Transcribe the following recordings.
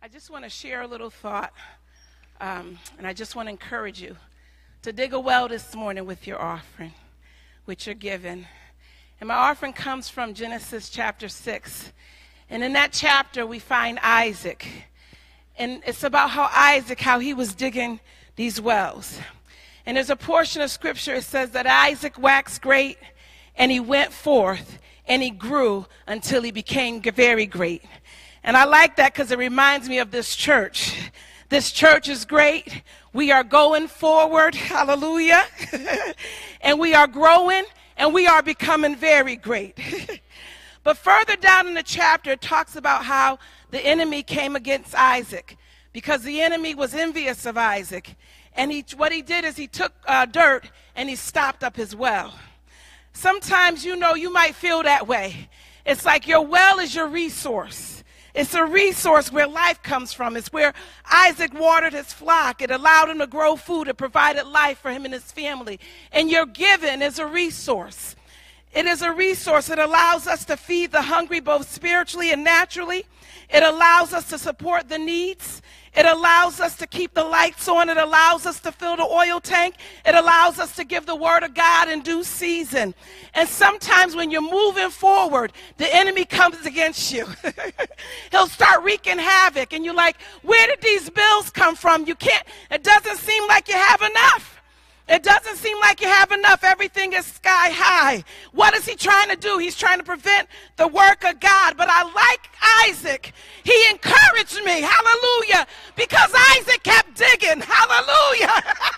I just want to share a little thought, and I just want to encourage you to dig a well this morning with your offering, with your giving. And my offering comes from Genesis chapter 6. And in that chapter, we find Isaac. And it's about how he was digging these wells. And there's a portion of scripture, it says that Isaac waxed great, and he went forth, and he grew until he became very great. And I like that because it reminds me of this church. This church is great. We are going forward. Hallelujah. And we are growing, and we are becoming very great. But further down in the chapter, it talks about how the enemy came against Isaac because the enemy was envious of Isaac. And what he did is he took dirt and he stopped up his well. Sometimes, you might feel that way. It's like your well is your resource. It's a resource where life comes from. It's where Isaac watered his flock. It allowed him to grow food. It provided life for him and his family. And your giving is a resource. It is a resource. It allows us to feed the hungry both spiritually and naturally. It allows us to support the needs. It allows us to keep the lights on. It allows us to fill the oil tank. It allows us to give the word of God in due season. And sometimes when you're moving forward, the enemy comes against you. He'll start wreaking havoc. And you're like, where did these bills come from? It doesn't seem like you have enough. It doesn't seem like you have enough. Everything is sky high. What is he trying to do? He's trying to prevent the work of God. But I like Isaac. He encouraged me. Hallelujah. Because Isaac kept digging. Hallelujah.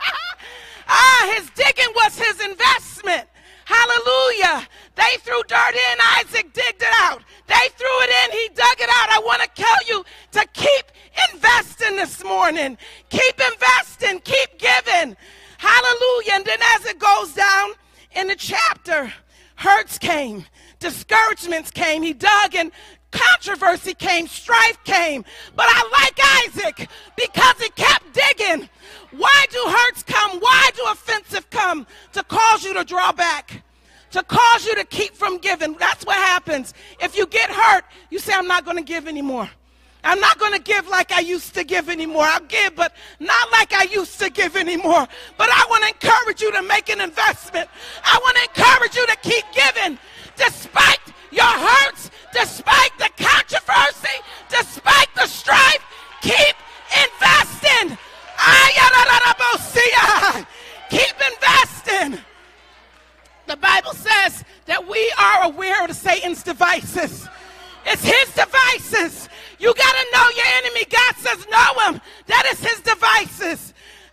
His digging was his investment. Hallelujah. They threw dirt in. Isaac digged it out. They threw it in. He dug it out. I want to tell you to keep investing this morning. Keep investing. Keep giving. Hallelujah. And then as it goes down in the chapter, hurts came, discouragements came. He dug and controversy came, strife came. But I like Isaac because he kept digging. Why do hurts come? Why do offenses come? To cause you to draw back, to cause you to keep from giving. That's what happens. If you get hurt, you say, I'm not going to give anymore. I'm not going to give like I used to give anymore. I'll give, but not like I used to give anymore. But I want to encourage you to make an investment. I want to encourage you to keep giving. Despite your hurts, despite the controversy, despite the strife, keep investing. Keep investing. The Bible says that we are aware of Satan's devices. It's his devices. You got to know your enemy. God says know him. That is his devices.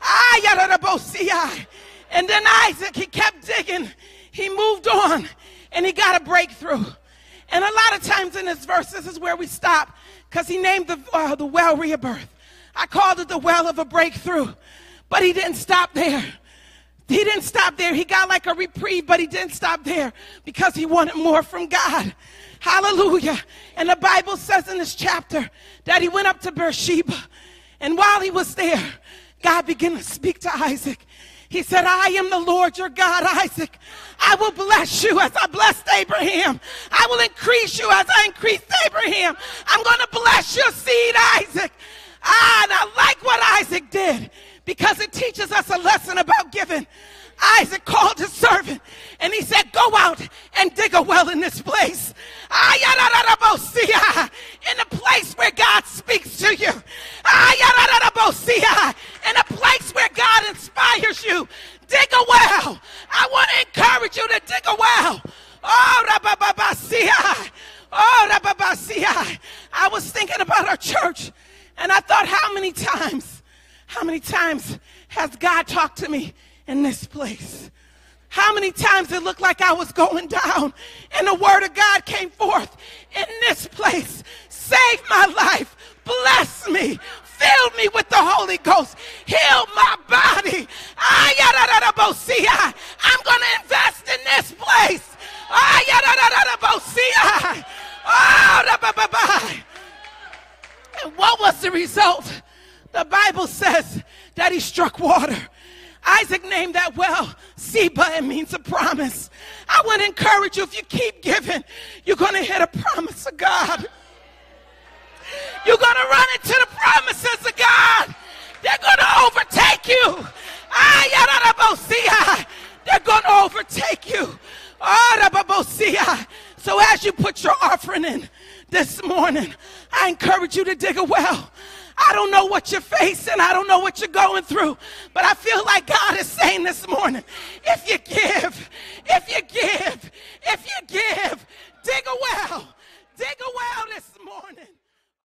And then Isaac, he kept digging. He moved on and he got a breakthrough. And a lot of times in this verse, this is where we stop because he named the well Rebirth. I called it the well of a breakthrough. But he didn't stop there. He didn't stop there. He got like a reprieve, but he didn't stop there because he wanted more from God. Hallelujah. And the Bible says in this chapter that he went up to Beersheba. And while he was there, God began to speak to Isaac. He said, I am the Lord your God, Isaac. I will bless you as I blessed Abraham. I will increase you as I increased Abraham. I'm going to bless your seed, Isaac. And I like what Isaac did because it teaches us a lesson about giving. Isaac called his servant and he said, go out and dig a well in this place. In a place where God speaks to you. In a place where God inspires you. Dig a well. I want to encourage you to dig a well. I was thinking about our church and I thought, how many times has God talked to me in this place? How many times it looked like I was going down and the word of God came forth in this place? Save my life. Bless me. Fill me with the Holy Ghost. Heal my body. I'm going to invest in this place. And what was the result? The Bible says that he struck water. Isaac named that well Seba. It means a promise. I want to encourage you, if you keep giving, you're going to hit a promise of God. You're going to run into the promises of God, they're going to overtake you. They're going to overtake you. So as you put your offering in this morning, I encourage you to dig a well. I don't know what you're facing. I don't know what you're going through. But I feel like God is saying this morning, if you give, dig a well. Dig a well this morning.